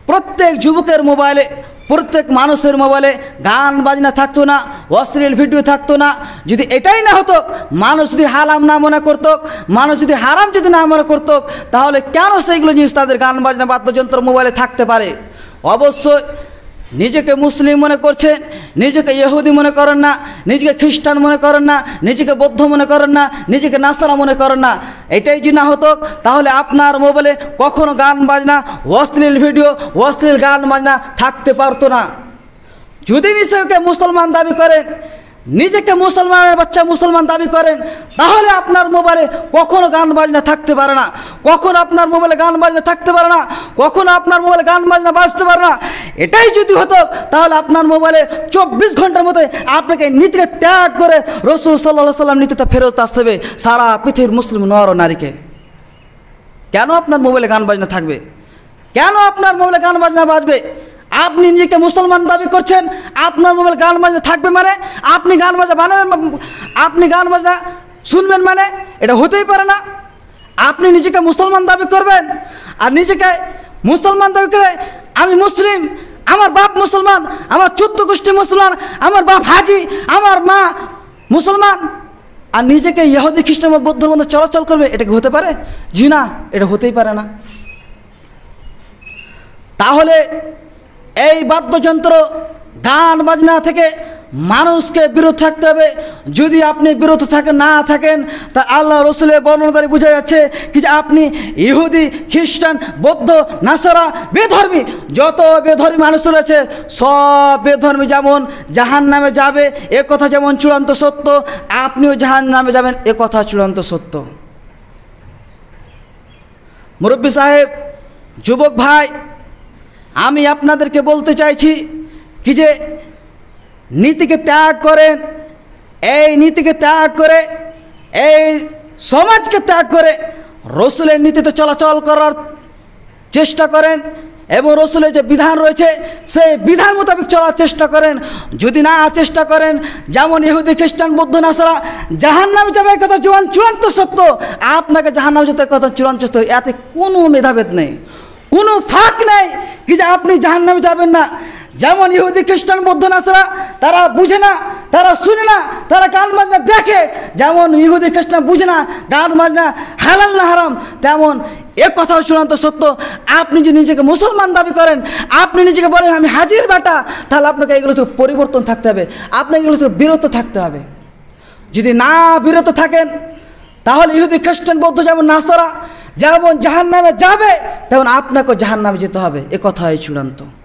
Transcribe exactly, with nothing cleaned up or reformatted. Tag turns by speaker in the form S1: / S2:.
S1: প্রত্যেক যুবকের মোবাইলে, প্রত্যেক মানুষের মোবাইলে গান বাজনা থাকতো না, অশ্লীল ভিডিও থাকতো না। যদি এটাই না হতো, মানুষ যদি হারাম না মনে করতো, মানুষ যদি হারাম যদি না মনে করতো, তাহলে কেন সেইগুলো জিনিস তাদের গান বাজনা বাদ্যযন্ত্র মোবাইলে থাকতে পারে? অবশ্যই নিজেকে মুসলিম মনে করছেন, নিজেকে ইহুদি মনে করেন না, নিজেকে খ্রিস্টান মনে করেন না, নিজেকে বৌদ্ধ মনে করেন না, নিজেকে নাসারা মনে করেন না। এটাই যদি না হতো, তাহলে আপনার মোবাইলে কখনো গান বাজনা, অশ্লীল ভিডিও, অশ্লীল গান বাজনা থাকতে পারতো না। যদি নিজেকে মুসলমান দাবি করেন, নিজেকে মুসলমানের বাচ্চা মুসলমান দাবি করেন, তাহলে আপনার মোবাইলে কখনো গান বাজনা থাকতে পারে না, কখনো আপনার মোবাইলে গান বাজনা থাকতে পারে না, কখনো আপনার মোবাইলে গান বাজনা বাজতে পারে না। এটাই যদি হতো, তাহলে আপনার মোবাইলে চব্বিশ ঘন্টার মধ্যে আপনাকে নীতিকে ত্যাগ করে রাসূল সাল্লাল্লাহু আলাইহি সাল্লাম নীতিতে ফেরত আসতে হবে সারা পৃথিবীর মুসলিম নর ও নারীকে। কেন আপনার মোবাইলে গান বাজনা থাকবে? কেন আপনার মোবাইলে গান বাজনা বাজবে? আপনি নিজেকে মুসলমান দাবি করছেন, আপনার মোবাইল গান বাজনা থাকবে মানে আপনি গান বাজনা বানাবেন, আপনি গান বাজনা শুনবেন মানে এটা হতেই পারে না। আপনি নিজেকে মুসলমান দাবি করবেন আর নিজেকে মুসলমান দাবি করে আমি মুসলিম, আমার বাপ মুসলমান, আমার চোদ্দ গোষ্ঠী মুসলমান, আমার বাপ হাজি, আমার মা মুসলমান, আর নিজেকে ইহুদি খ্রিস্টান বৌদ্ধর মধ্যে চলাচল করবে, এটা কি হতে পারে? জি না, এটা হতেই পারে না। তাহলে এই বাদ্যযন্ত্র গান বাজনা থেকে মানুষকে বিরত থাকতে হবে। যদি আপনি বিরত থাকেন না থাকেন, তা আল্লাহ রসুলের বর্ণনা দ্বারা বোঝা যাচ্ছে কি যে আপনি ইহুদি খ্রিস্টান বৌদ্ধ নাসারা বেধর্মী যত বেধর্মী মানুষ রয়েছে, সব বেধর্মী যেমন জাহান নামে যাবে এ কথা যেমন চূড়ান্ত সত্য, আপনিও জাহান নামে যাবেন এ কথা চূড়ান্ত সত্য। মুরব্বী সাহেব, যুবক ভাই, আমি আপনাদেরকে বলতে চাইছি কি যে নীতিকে ত্যাগ করেন, এই নীতিকে ত্যাগ করে, এই সমাজকে ত্যাগ করে রসুলের নীতিতে চলাচল করার চেষ্টা করেন এবং রসুলের যে বিধান রয়েছে সেই বিধান মোতাবেক চলার চেষ্টা করেন। যদি না চেষ্টা করেন, যেমন ইহুদি খ্রিস্টান বৌদ্ধ নাসারা জাহান্নামে যাবে কথা চূড়ান্ত চূড়ান্ত সত্য, আপনাকে জাহান্নামে যেতে কথা চূড়ান্ত সত্য, এতে কোনো মেধাভেদ নেই, কোনো ফাঁক নেই কি যে আপনি জাহান্নামে যাবেন না। যেমন ইহুদি খ্রিস্টান বৌদ্ধ নাসারা তারা বুঝে না, তারা শুনে না, তারা গান বাজনা দেখে, যেমন ইহুদি খ্রিস্টান বুঝে না গান বাজনা হালাল না হারাম, তেমন এ কথাও চূড়ান্ত সত্য। আপনি যদি নিজেকে মুসলমান দাবি করেন, আপনি নিজেকে বলেন আমি হাজির বেটা, তাহলে আপনাকে এগুলো থেকে পরিবর্তন থাকতে হবে, আপনাকে এগুলো থেকে বিরত থাকতে হবে। যদি না বিরত থাকেন, তাহলে ইহুদি খ্রিস্টান বৌদ্ধ যেমন নাসারা যেমন জাহান্নামে যাবে, তেমন আপনাকেও জাহান্নামে যেতে হবে, এ কথাই চূড়ান্ত।